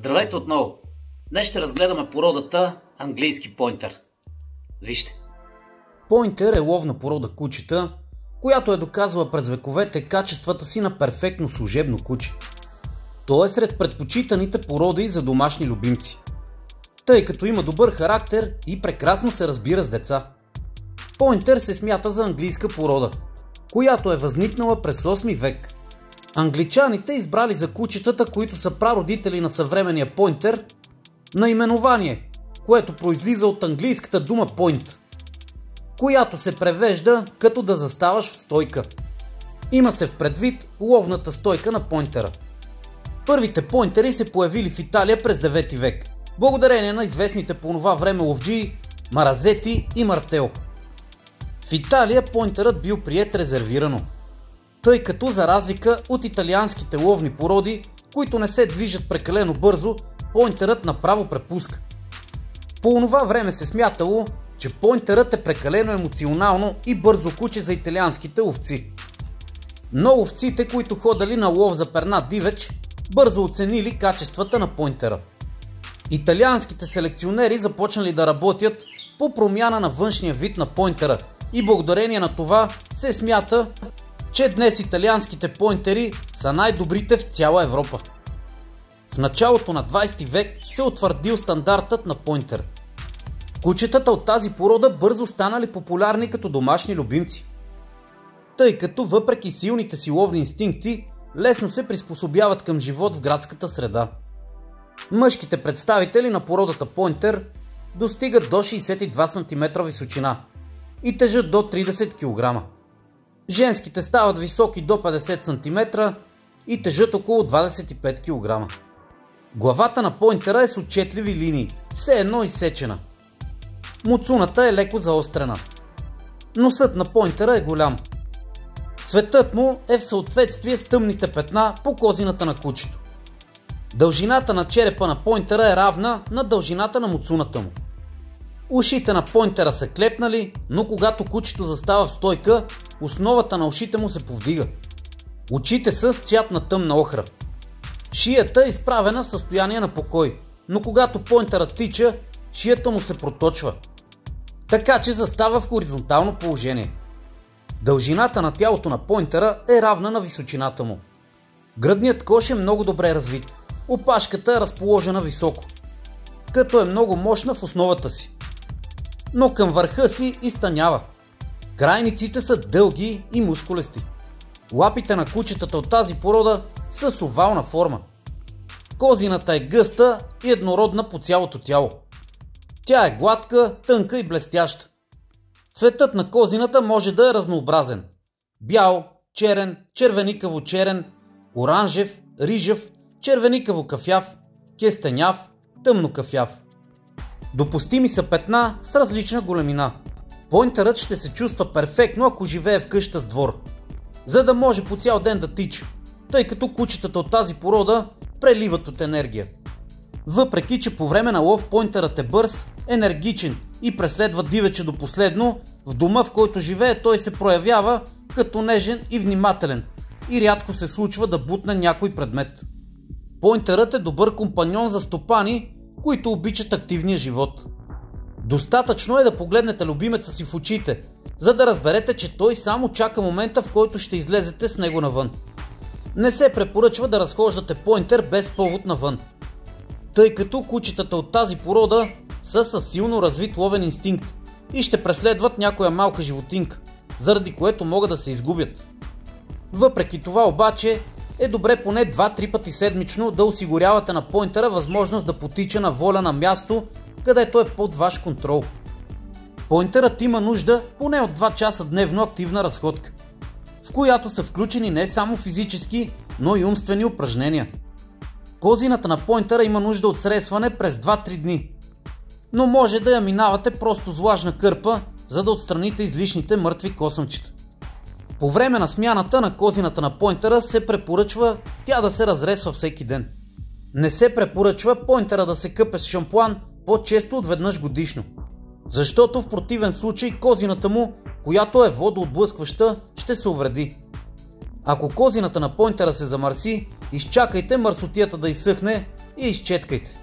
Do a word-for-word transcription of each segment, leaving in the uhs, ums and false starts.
Здравейте отново! Днес ще разгледаме породата английски пойнтер. Вижте. Пойнтер е ловна порода кучета, която е доказала през вековете качествата си на перфектно служебно куче. То е сред предпочитаните породи за домашни любимци, тъй като има добър характер и прекрасно се разбира с деца. Пойнтер се смята за английска порода, която е възникнала през осми век. Англичаните избрали за кучетата, които са прародители на съвременния пойнтер, наименование, което произлиза от английската дума point, която се превежда като да заставаш в стойка. Има се в предвид ловната стойка на пойнтера. Първите пойнтери се появили в Италия през девети век, благодарение на известните по това време ловджии Маразети и Мартел. В Италия пойнтерът бил приет резервирано, тъй като за разлика от италианските ловни породи, които не се движат прекалено бързо, пойнтерът направо препуска. По онова време се смятало, че пойнтерът е прекалено емоционално и бързо куче за италианските ловци. Но ловците, които ходили на лов за пернат дивеч, бързо оценили качествата на пойнтера. Италианските селекционери започнали да работят по промяна на външния вид на пойнтера и благодарение на това се смята, че днес италианските пойнтери са най-добрите в цяла Европа. В началото на двайсети век се утвърдил стандартът на пойнтер. Кучетата от тази порода бързо станали популярни като домашни любимци, тъй като въпреки силните си ловни инстинкти, лесно се приспособяват към живот в градската среда. Мъжките представители на породата пойнтер достигат до шейсет и два сантиметра височина и тежат до трийсет килограма. Женските стават високи до петдесет сантиметра и тежат около двайсет и пет килограма. Главата на пойнтера е с отчетливи линии, все едно изсечена. Муцуната е леко заострена. Носът на пойнтера е голям. Цветът му е в съответствие с тъмните петна по козината на кучето. Дължината на черепа на пойнтера е равна на дължината на муцуната му. Ушите на пойнтера са клепнали, но когато кучето застава в стойка, основата на ушите му се повдига. Очите са с цвят на тъмна охра. Шията е изправена в състояние на покой, но когато пойнтерът тича, шията му се проточва, така че застава в хоризонтално положение. Дължината на тялото на пойнтера е равна на височината му. Гръдният кош е много добре развит. Опашката е разположена високо, като е много мощна в основата си, но към върха си изтънява. Крайниците са дълги и мускулести. Лапите на кучетата от тази порода са с овална форма. Козината е гъста и еднородна по цялото тяло. Тя е гладка, тънка и блестяща. Цветът на козината може да е разнообразен: бял, черен, червеникаво-черен, оранжев, рижев, червеникаво-кафяв, кестеняв, тъмно-кафяв. Допустими са петна с различна големина. Пойнтерът ще се чувства перфектно, ако живее в къща с двор, за да може по цял ден да тича, тъй като кучетата от тази порода преливат от енергия. Въпреки че по време на лов пойнтерът е бърз, енергичен и преследва дивеча до последно, в дома, в който живее, той се проявява като нежен и внимателен и рядко се случва да бутне някой предмет. Пойнтерът е добър компаньон за стопани, които обичат активния живот. Достатъчно е да погледнете любимеца си в очите, за да разберете, че той само чака момента, в който ще излезете с него навън. Не се препоръчва да разхождате пойнтер без повод навън, тъй като кучетата от тази порода са със силно развит ловен инстинкт и ще преследват някоя малка животинка, заради което могат да се изгубят. Въпреки това обаче е добре поне два-три пъти седмично да осигурявате на пойнтера възможност да потича на воля на място, където е под ваш контрол. Пойнтерът има нужда поне от два часа дневно активна разходка, в която са включени не само физически, но и умствени упражнения. Козината на пойнтера има нужда от сресване през два-три дни, но може да я минавате просто с влажна кърпа, за да отстраните излишните мъртви косъмчета. По време на смяната на козината на пойнтера се препоръчва тя да се разресва всеки ден. Не се препоръчва пойнтера да се къпе с шампуан по-често от веднъж годишно, защото в противен случай козината му, която е водоотблъскваща, ще се увреди. Ако козината на пойнтера се замърси, изчакайте мърсотията да изсъхне и изчеткайте.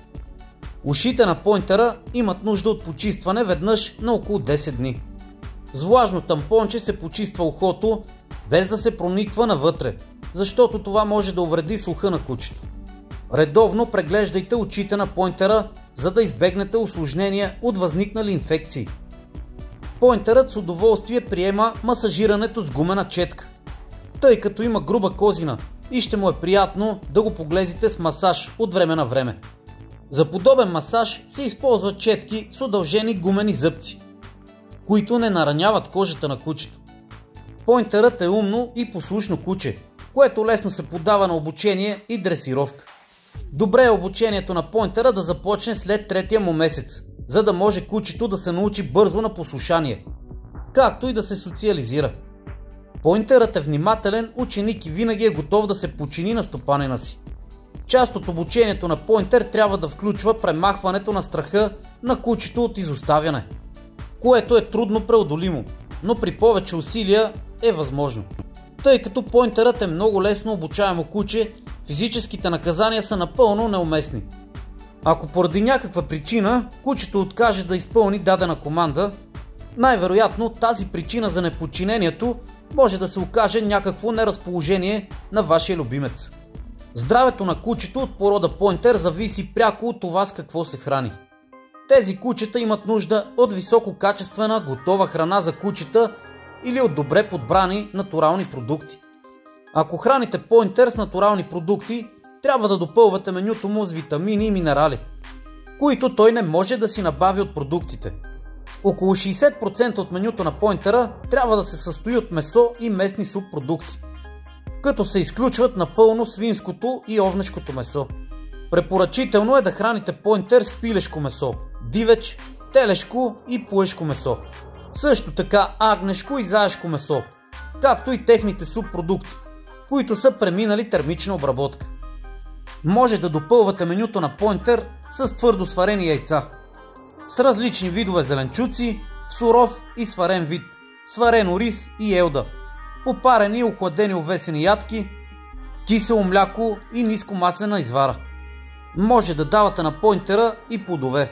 Ушите на пойнтера имат нужда от почистване веднъж на около десет дни. С влажно тампонче се почиства ухото, без да се прониква навътре, защото това може да увреди слуха на кучето. Редовно преглеждайте очите на пойнтера, за да избегнете усложнения от възникнали инфекции. Пойнтерът с удоволствие приема масажирането с гумена четка, тъй като има груба козина и ще му е приятно да го поглезите с масаж от време на време. За подобен масаж се използват четки с удължени гумени зъбци, които не нараняват кожата на кучето. Пойнтерът е умно и послушно куче, което лесно се поддава на обучение и дресировка. Добре е обучението на пойнтера да започне след третия му месец, за да може кучето да се научи бързо на послушание, както и да се социализира. Пойнтерът е внимателен ученик и винаги е готов да се подчини на стопанина си. Част от обучението на пойнтер трябва да включва премахването на страха на кучето от изоставяне, което е трудно преодолимо, но при повече усилия е възможно. Тъй като пойнтерът е много лесно обучаемо куче, физическите наказания са напълно неуместни. Ако поради някаква причина кучето откаже да изпълни дадена команда, най-вероятно тази причина за неподчинението може да се окаже някакво неразположение на вашия любимец. Здравето на кучето от порода пойнтер зависи пряко от това с какво се храни. Тези кучета имат нужда от висококачествена готова храна за кучета или от добре подбрани натурални продукти. Ако храните пойнтер с натурални продукти, трябва да допълвате менюто му с витамини и минерали, които той не може да си набави от продуктите. Около шейсет процента от менюто на пойнтера трябва да се състои от месо и местни субпродукти, като се изключват напълно свинското и овнешкото месо. Препоръчително е да храните пойнтер с пилешко месо, дивеч, телешко и пуешко месо. Също така агнешко и заешко месо, както и техните субпродукти, които са преминали термична обработка. Може да допълвате менюто на пойнтер с твърдо сварени яйца, с различни видове зеленчуци, в суров и сварен вид, сварено рис и елда, попарени и охладени овесени ядки, кисело мляко и нискомаслена извара. Може да давате на пойнтера и плодове.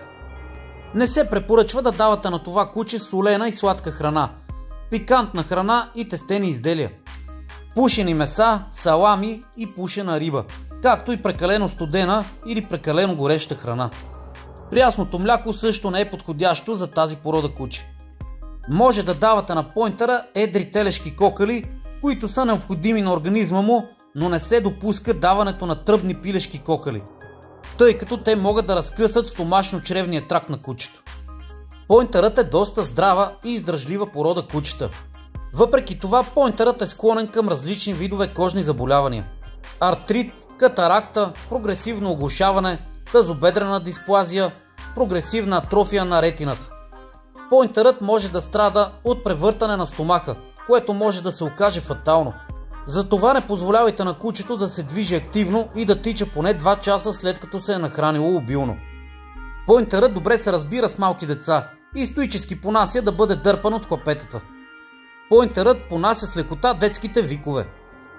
Не се препоръчва да давате на това куче солена и сладка храна, пикантна храна и тестени изделия, пушени меса, салами и пушена риба, както и прекалено студена или прекалено гореща храна. Прясното мляко също не е подходящо за тази порода куче. Може да давате на пойнтера едри телешки кокали, които са необходими на организма му, но не се допуска даването на тръбни пилешки кокали, тъй като те могат да разкъсат стомашно-чревния тракт на кучето. Пойнтерът е доста здрава и издръжлива порода кучета. Въпреки това, пойнтерът е склонен към различни видове кожни заболявания: артрит, катаракта, прогресивно оглушаване, тазобедрена дисплазия, прогресивна атрофия на ретината. Пойнтерът може да страда от превъртане на стомаха, което може да се окаже фатално. Затова не позволявайте на кучето да се движи активно и да тича поне два часа след като се е нахранило обилно. Пойнтерът добре се разбира с малки деца и стоически понася да бъде дърпан от хлапетата. Пойнтерът понася с лекота детските викове.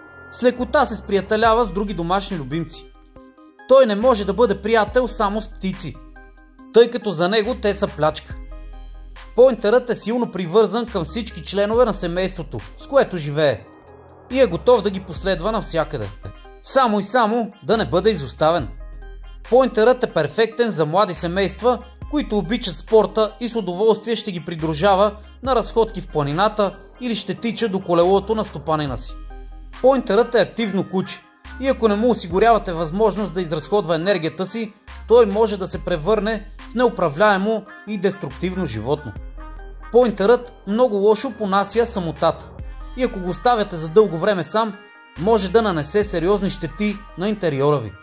С лекота се сприятелява с други домашни любимци. Той не може да бъде приятел само с птици, тъй като за него те са плячка. Пойнтерът е силно привързан към всички членове на семейството, с което живее, и е готов да ги последва навсякъде, само и само да не бъде изоставен. Пойнтерът е перфектен за млади семейства, които обичат спорта и с удоволствие ще ги придружава на разходки в планината или ще тича до колелото на стопанина си. Пойнтерът е активно куче и ако не му осигурявате възможност да изразходва енергията си, той може да се превърне в неуправляемо и деструктивно животно. Пойнтерът много лошо понася самотата и ако го оставяте за дълго време сам, може да нанесе сериозни щети на интериора ви.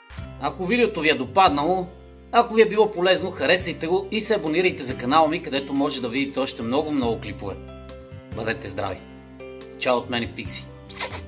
Ако видеото ви е допаднало, ако ви е било полезно, харесайте го и се абонирайте за канала ми, където може да видите още много-много клипове. Бъдете здрави! Чао от мен и Пикси!